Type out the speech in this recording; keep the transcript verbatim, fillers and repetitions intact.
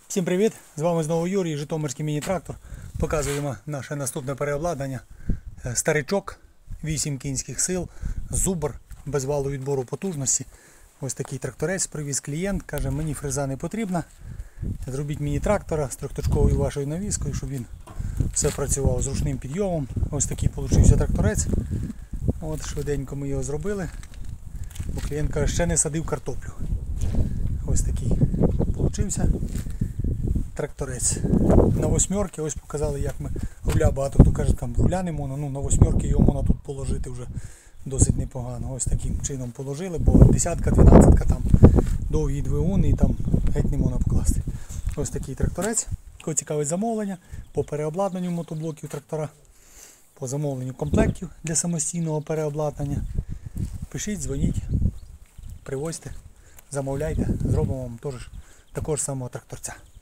Всім привіт! З вами знову Юрій, Житомирський міні-трактор. Показуємо наше наступне переобладнання. Старичок, вісім кінських сил, зубр, без валу відбору потужності. Ось такий тракторець привіз клієнт, каже, мені фреза не потрібна. Зробіть міні-трактора з трьохточковою вашою навіскою, щоб він все працював з ручним підйомом. Ось такий получився тракторець. От, швиденько ми його зробили. Бо клієнт каже, ще не садив картоплю. Ось такий получився тракторець. На восьмерки, ось показали, як ми руля, багато хто каже, там руля не можна, ну на восьмерки його можна тут положити вже досить непогано. Ось таким чином положили, бо десятка, дванадцятка там довгі двигуни і там геть не можна покласти. Ось такий тракторець. Кого цікавить замовлення по переобладнанню мотоблоків трактора, по замовленню комплектів для самостійного переобладнання. Пишіть, дзвоніть, привозьте, замовляйте, зробимо вам теж такого ж самого тракторця.